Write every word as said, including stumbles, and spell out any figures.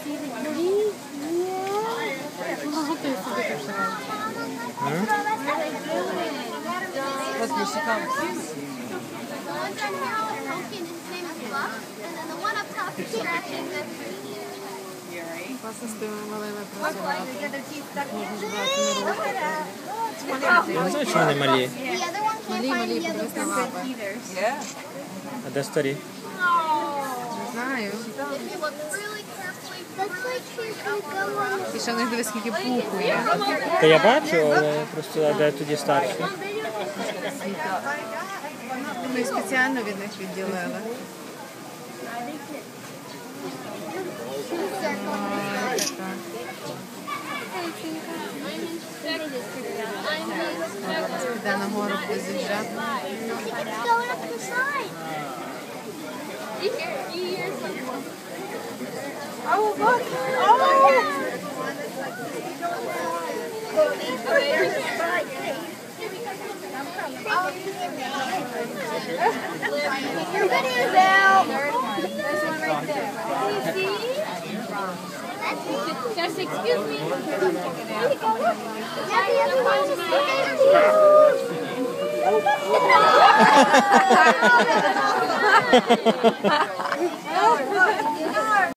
What was she called? Класно з тими малими працювати. Можна збирати на руки. Я не знаю, чи вони малі. Малі, малі, подивись на лапи. А де старі? Не знаю. І ще в них дивись, скільки пуху є. Та я бачу, але просто а де тоді старші. Ми спеціально від них відділили. Піде нагору поз'їжджати. Oh, look! Oh! Your video's out! There's one right there. Can you see? Just excuse me. Yeah, the other one is